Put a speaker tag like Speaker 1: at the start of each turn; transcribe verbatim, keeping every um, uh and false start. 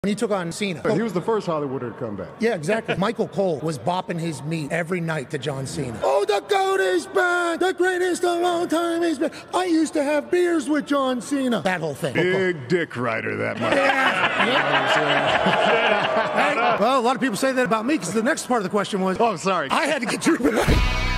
Speaker 1: When he took on Cena.
Speaker 2: He was the first Hollywooder to come back.
Speaker 1: Yeah, exactly. Michael Cole was bopping his meat every night to John Cena. Oh, the GOAT is back! The greatest of all time is back! I used to have beers with John Cena. That whole thing.
Speaker 2: Big dick rider, that much.
Speaker 1: Yeah. Well, a lot of people say that about me because the next part of the question was,
Speaker 2: oh, sorry.
Speaker 1: I had to get Drew back.